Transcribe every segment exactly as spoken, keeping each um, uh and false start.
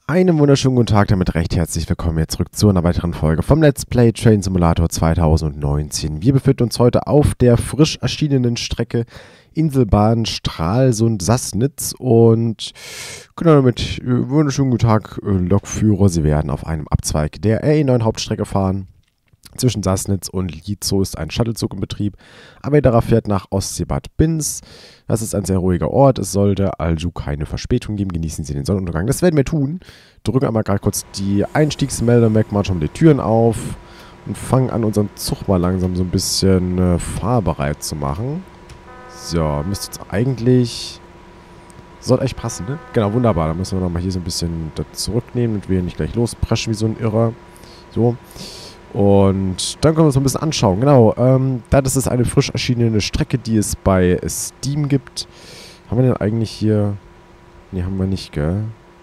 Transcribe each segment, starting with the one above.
Einen wunderschönen guten Tag, damit recht herzlich willkommen jetzt zurück zu einer weiteren Folge vom Let's Play Train Simulator zwanzig neunzehn. Wir befinden uns heute auf der frisch erschienenen Strecke Inselbahn Stralsund-Sassnitz und genau damit äh, wunderschönen guten Tag, äh, Lokführer. Sie werden auf einem Abzweig der R E neun Hauptstrecke fahren. Zwischen Sassnitz und Lietzow ist ein Shuttlezug in Betrieb. Avedara fährt nach Ostseebad Binz. Das ist ein sehr ruhiger Ort. Es sollte also keine Verspätung geben. Genießen Sie den Sonnenuntergang. Das werden wir tun. Drücken einmal gerade kurz die Einstiegsmelder weg, machen schon mal die Türen auf und fangen an, unseren Zug mal langsam so ein bisschen äh, fahrbereit zu machen. So, müsste jetzt eigentlich... Sollte echt passen, ne? Genau, wunderbar. Dann müssen wir nochmal hier so ein bisschen das zurücknehmen und wir nicht gleich lospreschen wie so ein Irrer. So. Und dann können wir uns ein bisschen anschauen. Genau, ähm, das ist eine frisch erschienene Strecke, die es bei Steam gibt. Haben wir denn eigentlich hier... Ne, haben wir nicht, gell?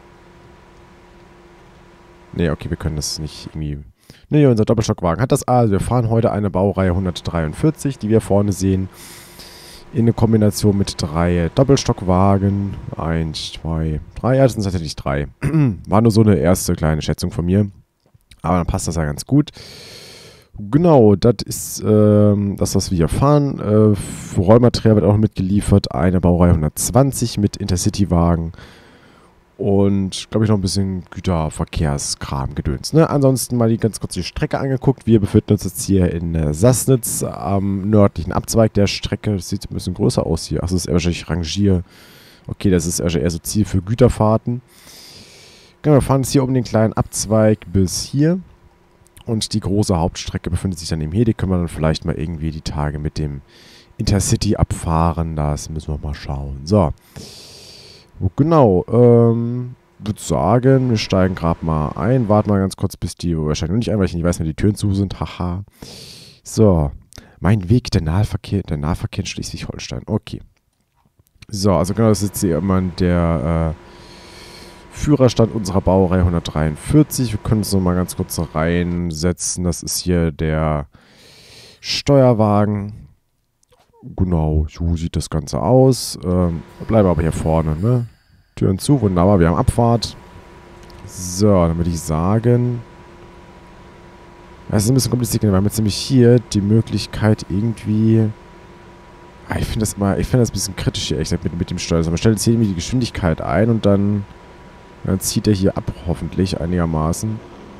Ne, okay, wir können das nicht irgendwie... Ne, unser Doppelstockwagen hat das. Also wir fahren heute eine Baureihe hundertdreiundvierzig, die wir vorne sehen. In eine Kombination mit drei Doppelstockwagen. Eins, zwei, drei. Ja, das sind tatsächlich drei. War nur so eine erste kleine Schätzung von mir. Aber dann passt das ja ganz gut. Genau, das ist ähm, das, was wir hier fahren. Äh, für Rollmaterial wird auch mitgeliefert. Eine Baureihe hundertzwanzig mit Intercity-Wagen. Und, glaube ich, noch ein bisschen Güterverkehrskram gedöns. Ne? Ansonsten mal die, ganz kurz die Strecke angeguckt. Wir befinden uns jetzt hier in äh, Sassnitz am nördlichen Abzweig der Strecke. Das sieht ein bisschen größer aus hier. Achso, das ist eher wahrscheinlich Rangier. Okay, das ist eher so Ziel für Güterfahrten. Genau, wir fahren jetzt hier um den kleinen Abzweig bis hier. Und die große Hauptstrecke befindet sich dann eben hier. Die können wir dann vielleicht mal irgendwie die Tage mit dem Intercity abfahren. Das müssen wir mal schauen. So. Genau. Ähm, würde sagen, wir steigen gerade mal ein. Warten mal ganz kurz, bis die wahrscheinlich noch nicht ein, weil ich nicht weiß, wenn die Türen zu sind. Haha. So. Mein Weg, der Nahverkehr, der Nahverkehr in Schleswig-Holstein. Okay. So, also genau, das ist jetzt hier immer der, äh, Führerstand unserer Baureihe hundertdreiundvierzig. Wir können uns noch mal ganz kurz reinsetzen. Das ist hier der Steuerwagen. Genau, so sieht das Ganze aus. Ähm, bleiben aber hier vorne, ne? Türen zu, wunderbar, wir haben Abfahrt. So, dann würde ich sagen... Das ist ein bisschen kompliziert, wir haben jetzt nämlich hier die Möglichkeit irgendwie... Ah, ich finde das mal, ich finde das ein bisschen kritisch hier, ehrlich gesagt, mit, mit dem Steuer. Also man stellt jetzt hier irgendwie die Geschwindigkeit ein und dann... Dann zieht er hier ab, hoffentlich, einigermaßen.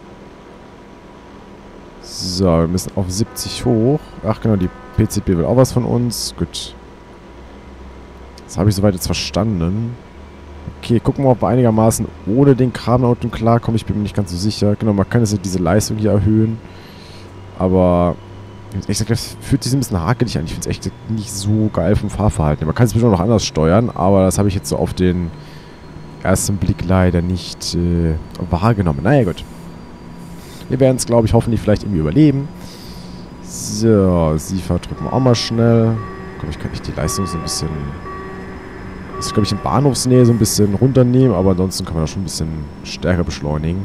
So, wir müssen auf siebzig hoch. Ach genau, die P C B will auch was von uns. Gut. Das habe ich soweit jetzt verstanden. Okay, gucken wir, ob wir einigermaßen ohne den Kram da unten klarkommen. Ich bin mir nicht ganz so sicher. Genau, man kann jetzt diese Leistung hier erhöhen. Aber, ich sag, das fühlt sich ein bisschen hakelig an. Ich finde es echt nicht so geil vom Fahrverhalten. Man kann es bestimmt noch anders steuern, aber das habe ich jetzt so auf den... ersten Blick leider nicht äh, wahrgenommen. Naja, gut. Wir werden es, glaube ich, hoffentlich vielleicht irgendwie überleben. So, Siefer drücken wir auch mal schnell. Komm, ich kann nicht die Leistung so ein bisschen... Das ist, glaube ich, in Bahnhofsnähe so ein bisschen runternehmen, aber ansonsten kann man das schon ein bisschen stärker beschleunigen.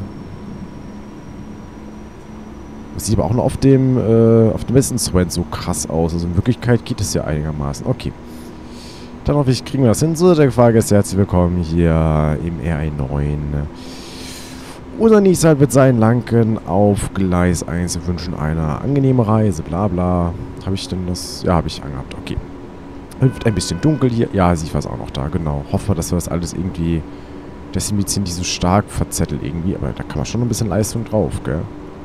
Das sieht aber auch noch auf dem, äh, auf dem Westenswend so krass aus. Also in Wirklichkeit geht es ja einigermaßen. Okay. Dann hoffe ich, kriegen wir das hin. So, der Frage ist herzlich willkommen hier im R E neun. Unser nächster Halt wird sein, Lanken auf Gleis eins. Wir wünschen eine angenehme Reise, bla bla. Habe ich denn das? Ja, habe ich angehabt. Okay. Wird ein bisschen dunkel hier. Ja, sie war es auch noch da, genau. Hoffen wir, dass wir das alles irgendwie, dass die Medizin nicht so stark verzettelt irgendwie. Aber da kann man schon ein bisschen Leistung drauf, gell?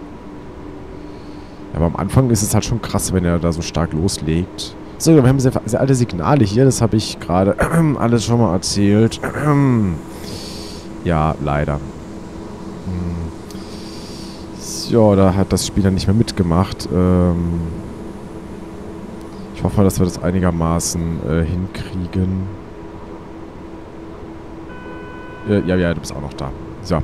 Aber am Anfang ist es halt schon krass, wenn er da so stark loslegt. So, wir haben sehr, sehr alte Signale hier. Das habe ich gerade alles schon mal erzählt. Ja, leider. So, da hat das Spiel dann nicht mehr mitgemacht. Ähm ich hoffe mal, dass wir das einigermaßen äh, hinkriegen. Äh, ja, ja, du bist auch noch da. So.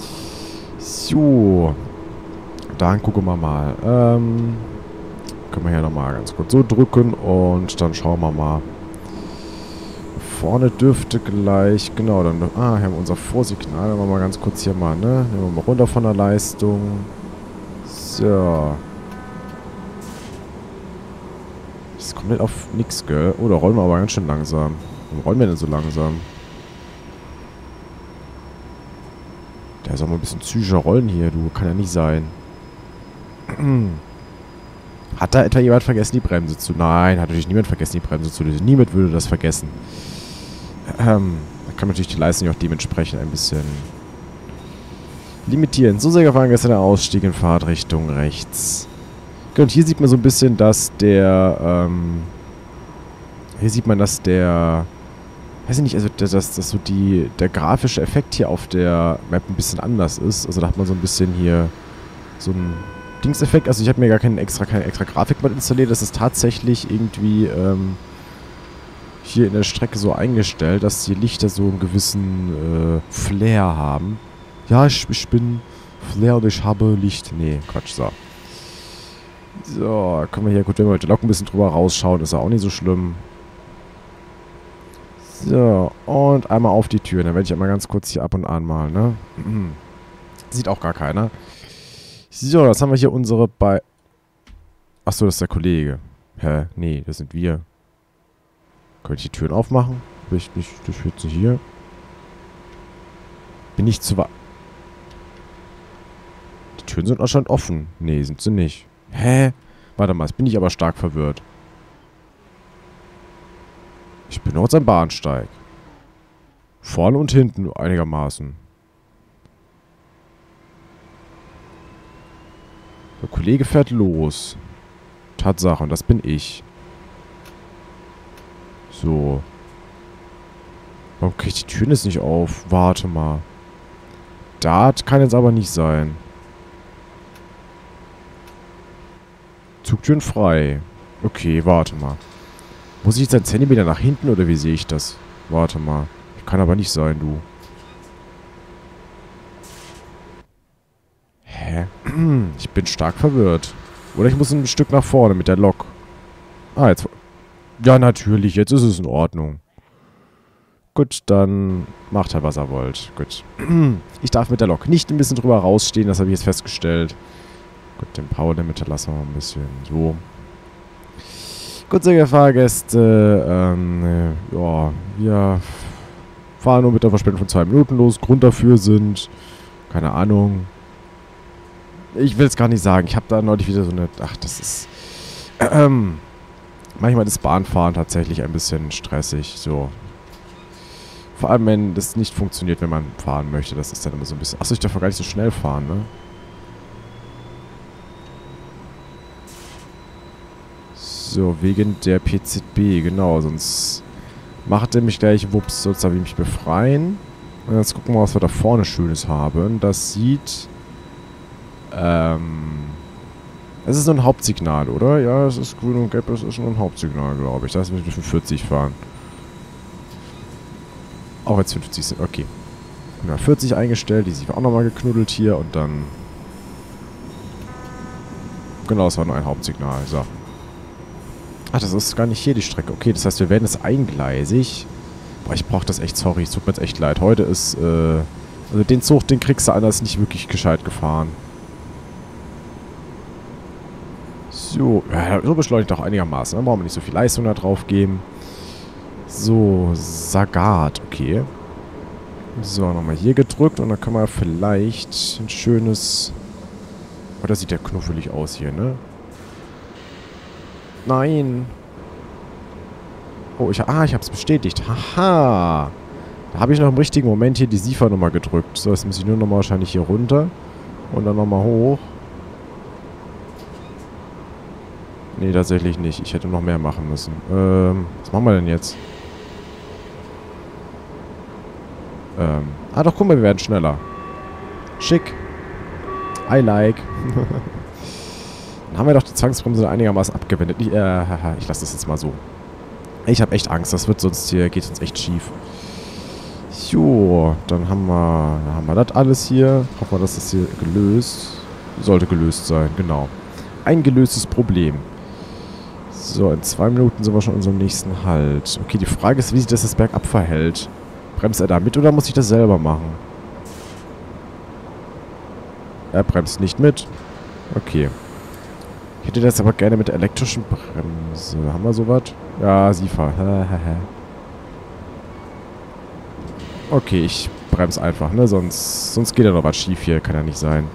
So. Dann gucken wir mal. Ähm... Können wir hier nochmal ganz kurz so drücken und dann schauen wir mal. Vorne dürfte gleich, genau, dann, ah, hier haben wir unser Vorsignal. Dann machen wir mal ganz kurz hier mal, ne? Nehmen wir mal runter von der Leistung. So. Das kommt nicht auf nix, gell? Oh, da rollen wir aber ganz schön langsam. Warum rollen wir denn so langsam? Der soll mal ein bisschen zügischer rollen hier, du. Kann ja nicht sein. Hat da etwa jemand vergessen, die Bremse zu... Nein, hat natürlich niemand vergessen, die Bremse zu lösen. Niemand würde das vergessen. Ähm, da kann natürlich die Leistung auch dementsprechend ein bisschen limitieren. So sehr gefahren ist der Ausstieg in Fahrtrichtung rechts. Und hier sieht man so ein bisschen, dass der... Ähm, hier sieht man, dass der... Weiß ich nicht, also dass, dass so die, der grafische Effekt hier auf der Map ein bisschen anders ist. Also da hat man so ein bisschen hier so ein Dingseffekt. Also ich habe mir gar keinen extra, keine extra Grafikmod installiert. Das ist tatsächlich irgendwie ähm, hier in der Strecke so eingestellt, dass die Lichter so einen gewissen äh, Flair haben. Ja, ich, ich bin Flair und ich habe Licht. Nee, Quatsch, so. So, können wir hier, gut, wenn wir mit der Lok ein bisschen drüber rausschauen, ist ja auch nicht so schlimm. So, und einmal auf die Tür. Dann werde ich einmal ganz kurz hier ab und an mal, ne? Sieht auch gar keiner. So, jetzt haben wir hier unsere bei... Achso, das ist der Kollege. Hä? Nee, das sind wir. Könnte ich die Türen aufmachen? Bin ich nicht, das wird nicht hier. Bin ich zu weit... Die Türen sind anscheinend offen. Nee, sind sie nicht. Hä? Warte mal, jetzt bin ich aber stark verwirrt. Ich bin auf am Bahnsteig. Vorne und hinten einigermaßen. Der Kollege fährt los. Tatsache, und das bin ich. So. Warum kriege ich die Türen jetzt nicht auf? Warte mal. Das kann jetzt aber nicht sein. Zugtüren frei. Okay, warte mal. Muss ich jetzt einen Zentimeter nach hinten oder wie sehe ich das? Warte mal. Kann aber nicht sein, du. Hä? Ich bin stark verwirrt. Oder ich muss ein Stück nach vorne mit der Lok. Ah, jetzt... Ja, natürlich. Jetzt ist es in Ordnung. Gut, dann macht halt, was er wollt. Gut. Ich darf mit der Lok nicht ein bisschen drüber rausstehen. Das habe ich jetzt festgestellt. Gut, den Power Limiter lassen wir mal ein bisschen so. Gut, sehr geehrte Fahrgäste, ähm, äh, ja, wir fahren nur mit der Verspätung von zwei Minuten los. Grund dafür sind, keine Ahnung, ich will es gar nicht sagen. Ich habe da neulich wieder so eine, ach, das ist, ähm, manchmal ist Bahnfahren tatsächlich ein bisschen stressig, so. Vor allem, wenn das nicht funktioniert, wenn man fahren möchte, das ist dann immer so ein bisschen, achso, ich darf gar nicht so schnell fahren, ne? So, wegen der P Z B, genau, sonst macht er mich gleich, wups, sonst darf ich mich befreien. Und jetzt gucken wir mal, was wir da vorne Schönes haben. Das sieht, ähm, es ist so ein Hauptsignal, oder? Ja, es ist grün und gelb, das ist schon ein Hauptsignal, glaube ich. Da müssen wir für vierzig fahren. Auch jetzt fünfzig sind, okay. hundertvierzig eingestellt, die sind auch nochmal geknuddelt hier und dann, genau, es war nur ein Hauptsignal, so. Ach, das ist gar nicht hier die Strecke. Okay, das heißt, wir werden jetzt eingleisig. Boah, ich brauche das echt, sorry, es tut mir jetzt echt leid. Heute ist, äh, also den Zug, den kriegst du anders nicht wirklich gescheit gefahren. So, ja, so beschleunigt auch einigermaßen. Dann brauchen wir nicht so viel Leistung da drauf geben. So, Sagat, okay. So, nochmal hier gedrückt und dann können wir vielleicht ein schönes... Oh, da sieht der knuffelig aus hier, ne? Nein. Oh, ich, ah, ich habe es bestätigt. Haha. Da habe ich noch im richtigen Moment hier die SIFA-Nummer gedrückt. So, jetzt muss ich nur nochmal wahrscheinlich hier runter. Und dann nochmal hoch. Nee, tatsächlich nicht. Ich hätte noch mehr machen müssen. Ähm, was machen wir denn jetzt? Ähm, ah doch, guck mal, wir werden schneller. Schick. I like. Dann haben wir doch die Zwangsbremse einigermaßen abgewendet. Ich, äh, ich lasse das jetzt mal so. Ich habe echt Angst, das wird sonst hier, geht sonst echt schief. Jo, dann haben wir, dann haben wir das alles hier. Hoffen wir, dass das hier gelöst. Sollte gelöst sein, genau. Ein gelöstes Problem. So, in zwei Minuten sind wir schon in unserem nächsten Halt. Okay, die Frage ist, wie sich das jetzt bergab verhält. Bremst er da mit oder muss ich das selber machen? Er bremst nicht mit. Okay. Ich hätte das aber gerne mit der elektrischen Bremse. Haben wir sowas? Ja, SIFA. Okay, ich brems einfach, ne? Sonst, sonst geht ja noch was schief hier. Kann ja nicht sein.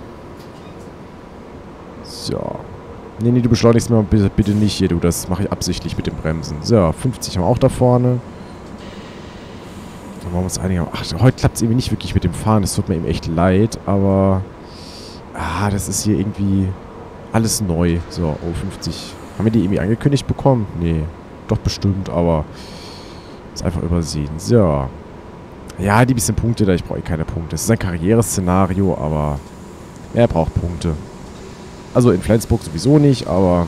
So. Nee, nee, du beschleunigst mir bitte, bitte nicht hier, du. Das mache ich absichtlich mit dem Bremsen. So, fünfzig haben wir auch da vorne. Dann machen wir uns einige... Ach, heute klappt es irgendwie nicht wirklich mit dem Fahren. Das tut mir eben echt leid, aber... Ah, das ist hier irgendwie... Alles neu. So, oh, fünfzig. Haben wir die irgendwie angekündigt bekommen? Nee. Doch bestimmt, aber... Ist einfach übersehen. So. Ja, die bisschen Punkte da. Ich brauche eh keine Punkte. Es ist ein Karriereszenario, aber... Er braucht Punkte. Also in Flensburg sowieso nicht, aber...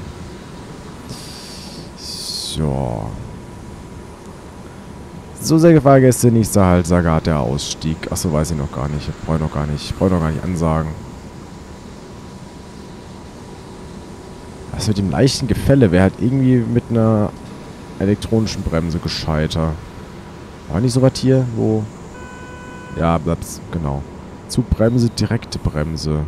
So. So sehr Fahrgäste, nächster Halt, Sagat, der Ausstieg. Achso, weiß ich noch gar nicht. Ich brauche noch gar nicht. Ich brauche noch gar nicht ansagen. Das mit dem leichten Gefälle wäre halt irgendwie mit einer elektronischen Bremse gescheiter. War nicht so was hier, wo... Ja, bleibt's, genau. Zugbremse, direkte Bremse.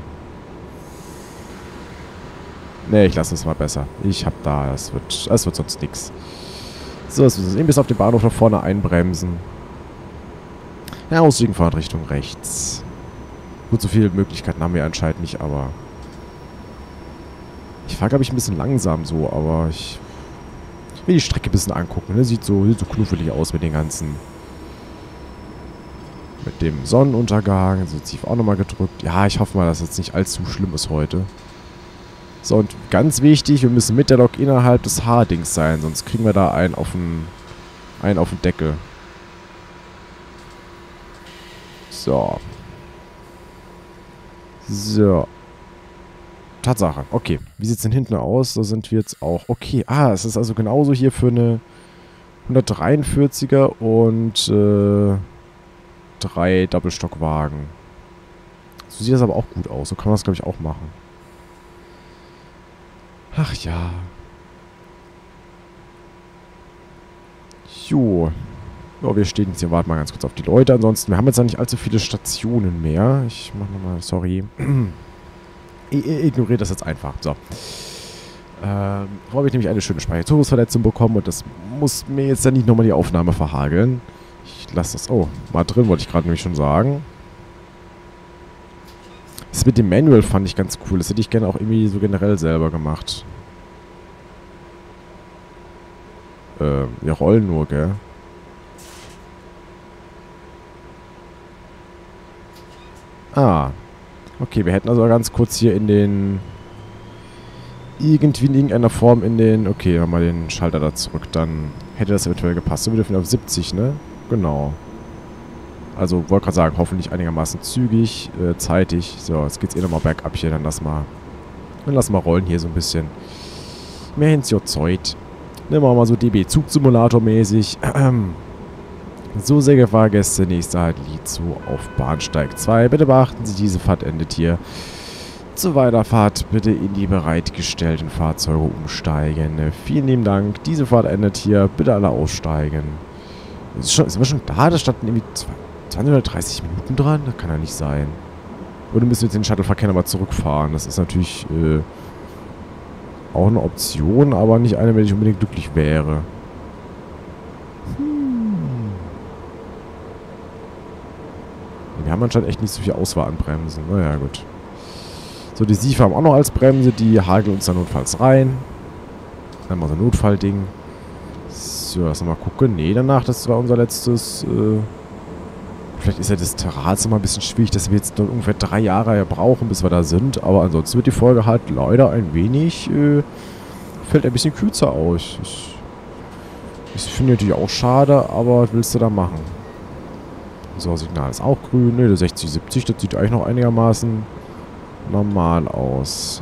Ne, ich lasse es mal besser. Ich hab da, es wird, es wird sonst nix. So, jetzt müssen wir bis auf den Bahnhof nach vorne einbremsen. Ja, ausstiegen, Fahrtrichtung rechts. Gut, so viele Möglichkeiten haben wir anscheinend nicht, aber... Ich fahre, glaube ich, ein bisschen langsam so, aber ich will die Strecke ein bisschen angucken. Ne? Sieht so, sieht so knuffelig aus mit den ganzen... Mit dem Sonnenuntergang. So, tief auch nochmal gedrückt. Ja, ich hoffe mal, dass es jetzt nicht allzu schlimm ist heute. So, und ganz wichtig, wir müssen mit der Lok innerhalb des H-Dings sein, sonst kriegen wir da einen auf den, einen auf den Deckel. So. So. Tatsache. Okay. Wie sieht es denn hinten aus? Da sind wir jetzt auch. Okay. Ah, es ist also genauso hier für eine hundertdreiundvierziger und äh, drei Doppelstockwagen. So sieht das aber auch gut aus. So kann man das, glaube ich, auch machen. Ach ja. Jo. Ja, wir stehen jetzt hier, warten mal ganz kurz auf die Leute. Ansonsten, wir haben jetzt ja nicht allzu viele Stationen mehr. Ich mach nochmal, sorry. Ignoriert das jetzt einfach. So. Ähm, vorher habe ich nämlich eine schöne Speicherzugriffsverletzung bekommen und das muss mir jetzt ja nicht nochmal die Aufnahme verhageln. Ich lasse das... Oh, mal drin, wollte ich gerade nämlich schon sagen. Das mit dem Manual fand ich ganz cool. Das hätte ich gerne auch irgendwie so generell selber gemacht. Äh, wir rollen nur, gell? Ah. Okay, wir hätten also ganz kurz hier in den... Irgendwie in irgendeiner Form in den... Okay, nochmal den Schalter da zurück. Dann hätte das eventuell gepasst. So, wir dürfen auf siebzig, ne? Genau. Also, wollte gerade sagen, hoffentlich einigermaßen zügig, äh, zeitig. So, jetzt geht's eh nochmal bergab hier. Dann lass mal... Dann lass mal rollen hier so ein bisschen. Mehr ins Zeit. Nehmen wir mal so D B-Zugsimulator-mäßig. So, sehr geehrte Fahrgäste, nächster Halt Lietzow auf Bahnsteig zwei. Bitte beachten Sie, diese Fahrt endet hier. Zur Weiterfahrt bitte in die bereitgestellten Fahrzeuge umsteigen. Vielen lieben Dank. Diese Fahrt endet hier. Bitte alle aussteigen. Ist, schon, sind wir schon da? Da standen irgendwie zwanzig oder dreißig Minuten dran? Das kann ja nicht sein. Oder müssen wir jetzt den Shuttleverkehr nochmal zurückfahren? Das ist natürlich äh, auch eine Option, aber nicht eine, wenn ich unbedingt glücklich wäre. Wir haben anscheinend echt nicht so viel Auswahl an Bremsen. Naja, gut. So, die SIFA haben auch noch als Bremse. Die hageln uns da notfalls rein. Dann mal so ein Notfallding. So, lass mal gucken. Nee, danach, das war unser letztes... Äh Vielleicht ist ja das Terrain mal ein bisschen schwierig, dass wir jetzt noch ungefähr drei Jahre brauchen, bis wir da sind. Aber ansonsten wird die Folge halt leider ein wenig... Äh, fällt ein bisschen kürzer aus. Ich, ich finde natürlich auch schade, aber was willst du da machen? So, Signal ist auch grün. Ne, der sechzig siebzig, das sieht eigentlich noch einigermaßen normal aus.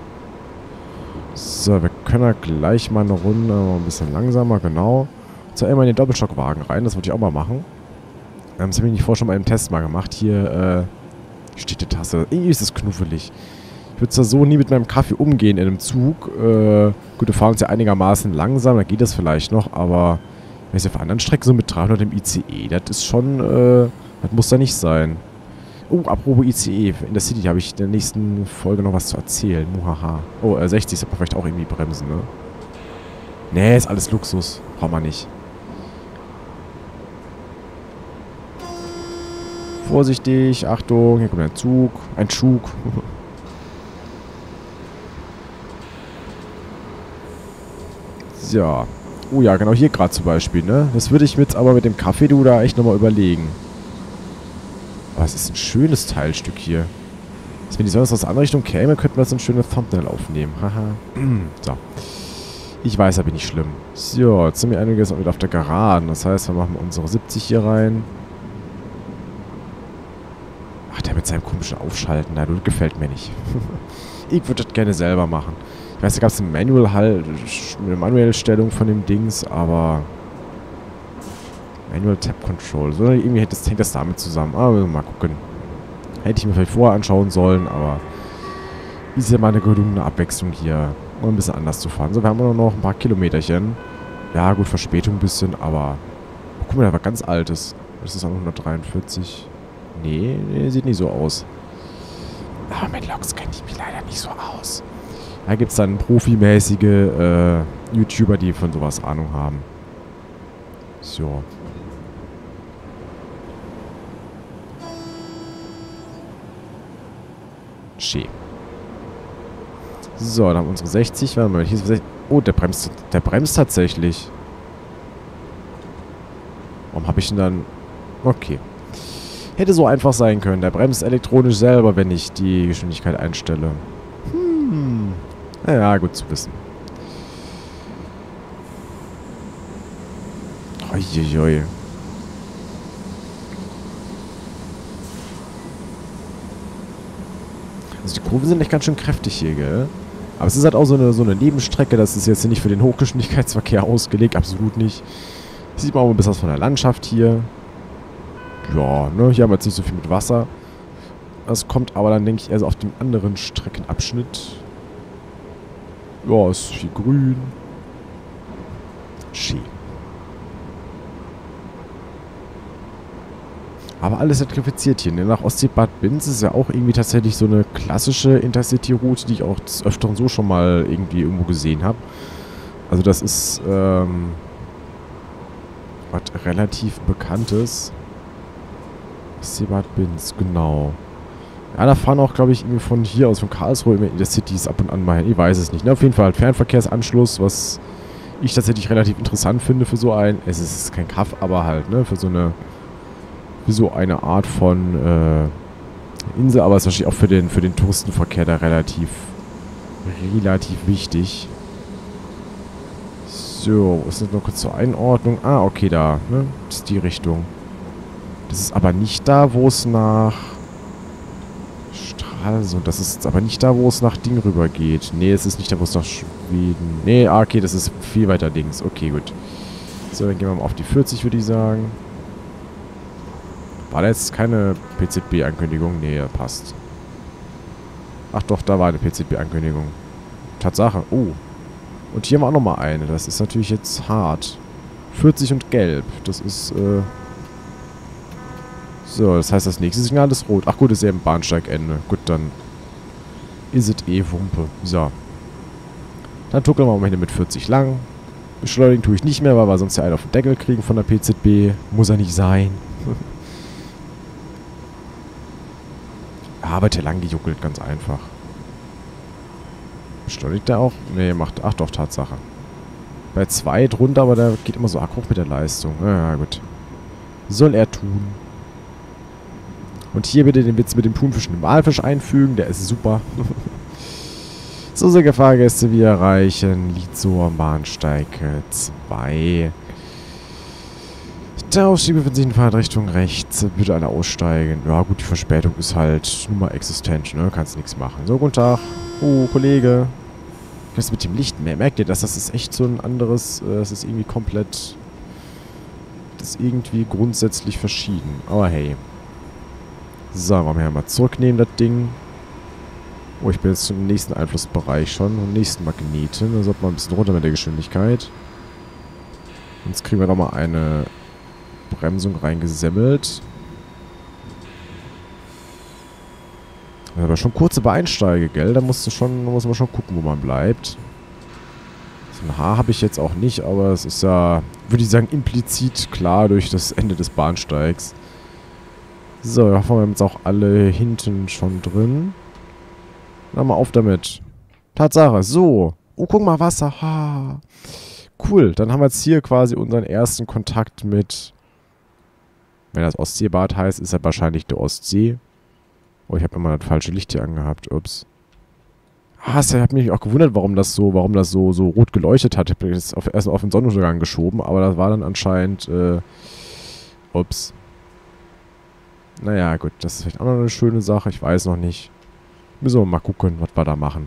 So, wir können ja gleich mal eine Runde, mal ein bisschen langsamer, genau. So, einmal in den Doppelstockwagen rein, das wollte ich auch mal machen. Das habe ich nicht vorher schon mal im Test mal gemacht. Hier, äh, steht die Tasse. Irgendwie ist es knuffelig. Ich würde zwar so nie mit meinem Kaffee umgehen in einem Zug. Äh, gut, wir fahren uns ja einigermaßen langsam, da geht das vielleicht noch, aber... Wenn ich auf anderen Strecken so mit dreihundert im I C E, das ist schon, äh, das muss da nicht sein. Oh, apropos I C E, in der City habe ich in der nächsten Folge noch was zu erzählen. Muhaha. Oh, äh, sechzig sollte man vielleicht auch irgendwie bremsen, ne? Nee, ist alles Luxus. Braucht man nicht. Vorsichtig, Achtung, hier kommt ein Zug. Ein Zug. Ja. Oh ja, genau hier gerade zum Beispiel, ne? Das würde ich mir jetzt aber mit dem Kaffee, du, da echt nochmal überlegen. Aber es ist ein schönes Teilstück hier. Wenn die Sonne aus der anderen Richtung käme, könnten wir so ein schönes Thumbnail aufnehmen. Haha. So. Ich weiß, aber nicht schlimm. So, jetzt sind wir einiges wieder auf der Geraden. Das heißt, wir machen unsere siebzig hier rein. Ach, der mit seinem komischen Aufschalten. Na, das gefällt mir nicht. Ich würde das gerne selber machen. Ich weiß, da gab es eine Manual halt, eine manuelle Stellung von dem Dings, aber Manual Tab Control. So, irgendwie hängt das, hängt das damit zusammen. Aber mal gucken. Hätte ich mir vielleicht vorher anschauen sollen, aber ist ja mal eine gelungene Abwechslung hier. Um ein bisschen anders zu fahren. So, wir haben nur noch ein paar Kilometerchen. Ja, gut, Verspätung ein bisschen, aber oh, guck mal, da war ganz altes. Das ist auch hundertdreiundvierzig. Nee, nee, sieht nicht so aus. Aber mit Loks kenne ich mich leider nicht so aus. Da gibt es dann profimäßige äh, YouTuber, die von sowas Ahnung haben. So. Schön. So, dann haben wir unsere sechzig. Warte mal, hier ist sechzig. Oh, der bremst, der bremst tatsächlich. Warum habe ich denn dann... Okay. Hätte so einfach sein können. Der bremst elektronisch selber, wenn ich die Geschwindigkeit einstelle. Hm. Naja, gut zu wissen. Uiuiui. Also die Kurven sind echt ganz schön kräftig hier, gell? Aber es ist halt auch so eine, so eine Nebenstrecke. Das ist jetzt nicht für den Hochgeschwindigkeitsverkehr ausgelegt. Absolut nicht. Sieht man auch ein bisschen was von der Landschaft hier. Ja, ne? Hier haben wir jetzt nicht so viel mit Wasser. Das kommt aber dann, denke ich, eher so auf dem anderen Streckenabschnitt. Ja, es ist viel grün. Schön. Aber alles elektrifiziert hier. Ne? Nach Ostseebad Binz ist ja auch irgendwie tatsächlich so eine klassische Intercity-Route, die ich auch des Öfteren so schon mal irgendwie irgendwo gesehen habe. Also das ist ähm, was relativ Bekanntes. Ostseebad Binz, genau. Ja, da fahren auch, glaube ich, irgendwie von hier aus, von Karlsruhe immer Intercities ab und an mal hin. Ich weiß es nicht. Ne? Auf jeden Fall halt Fernverkehrsanschluss, was ich tatsächlich relativ interessant finde für so ein... Es ist kein Kaff, aber halt, ne, für so eine... Für so eine Art von äh, Insel, aber es ist wahrscheinlich auch für den, für den Touristenverkehr da relativ, relativ wichtig. So, ist das noch kurz zur Einordnung? Ah, okay, da, ne? Das ist die Richtung. Das ist aber nicht da, wo es nach Stralsund, das ist aber nicht da, wo es nach Ding rüber geht. Nee, es ist nicht da, wo es nach Schweden... Nee, ah, okay, das ist viel weiter links. Okay, gut. So, dann gehen wir mal auf die vierzig, würde ich sagen. War da jetzt keine P Z B-Ankündigung? Nee, passt. Ach doch, da war eine P Z B-Ankündigung. Tatsache. Oh. Und hier haben wir auch nochmal eine. Das ist natürlich jetzt hart. vierzig und gelb. Das ist, äh... So, das heißt, das nächste Signal ist rot. Ach gut, das ist eben Bahnsteigende. Gut, dann ist es eh Wumpe. So. Dann tuckeln wir mal hier mit vierzig lang. Beschleunigen tue ich nicht mehr, weil wir sonst ja einen auf den Deckel kriegen von der P Z B. Muss ja nicht sein. Aber der lang gejuckelt, ganz einfach. Beschleunigt der auch? Ne, macht... Ach doch, Tatsache. Bei zwei drunter, aber der geht immer so arg hoch mit der Leistung. Ja, gut. Soll er tun. Und hier bitte den Witz mit dem Thunfisch und dem Walfisch einfügen. Der ist super. So, sehr geehrte Fahrgäste, wir erreichen Lietzower Bahnsteig zwei. Der Ausstieg befindet sich in Fahrtrichtung rechts. Bitte alle aussteigen. Ja gut, die Verspätung ist halt nun mal existent, ne? Kannst nichts machen. So, guten Tag. Oh, Kollege. Was ist mit dem Licht? Merkt ihr das? Das ist echt so ein anderes... Äh, das ist irgendwie komplett... Das ist irgendwie grundsätzlich verschieden. Aber hey. So, wollen wir ja mal zurücknehmen, das Ding. Oh, ich bin jetzt zum nächsten Einflussbereich schon. Und nächsten Magneten. Da sollte man ein bisschen runter mit der Geschwindigkeit. Jetzt kriegen wir doch mal eine... Bremsung reingesemmelt. Aber schon kurze Beeinsteige, gell? Da musst du schon, da muss man schon gucken, wo man bleibt. So ein Haar habe ich jetzt auch nicht, aber es ist ja, würde ich sagen, implizit klar durch das Ende des Bahnsteigs. So, da haben wir jetzt auch alle hinten schon drin. Na mal auf damit. Tatsache, so. Oh, guck mal, Wasser. Ha. Cool, dann haben wir jetzt hier quasi unseren ersten Kontakt mit... Wenn das Ostseebad heißt, ist er wahrscheinlich der Ostsee. Oh, ich habe immer das falsche Licht hier angehabt. Ups. Ah, ich habe mich auch gewundert, warum das so, warum das so, so rot geleuchtet hat. Ich habe das auf, erst auf den Sonnenuntergang geschoben, aber das war dann anscheinend, äh, ups. Naja, gut, das ist vielleicht auch noch eine schöne Sache, ich weiß noch nicht. Müssen wir mal gucken, was wir da machen.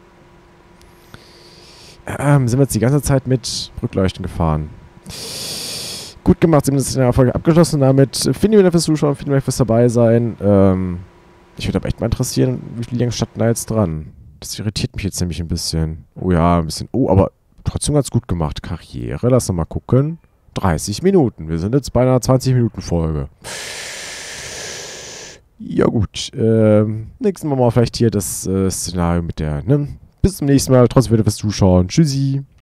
Ähm, sind wir jetzt die ganze Zeit mit Rückleuchten gefahren. Gut gemacht, sind wir jetzt in der Folge abgeschlossen damit. Vielen Dank fürs Zuschauen, vielen Dank fürs dabei sein. Ähm, ich würde aber echt mal interessieren, wie viel lange standen da jetzt dran? Das irritiert mich jetzt nämlich ein bisschen. Oh ja, ein bisschen. Oh, aber trotzdem ganz gut gemacht. Karriere, lass uns mal gucken. dreißig Minuten. Wir sind jetzt bei einer zwanzig-Minuten-Folge. Ja gut. Ähm, nächstes Mal mal vielleicht hier das äh, Szenario mit der, ne? Bis zum nächsten Mal. Trotzdem wieder fürs Zuschauen. Tschüssi.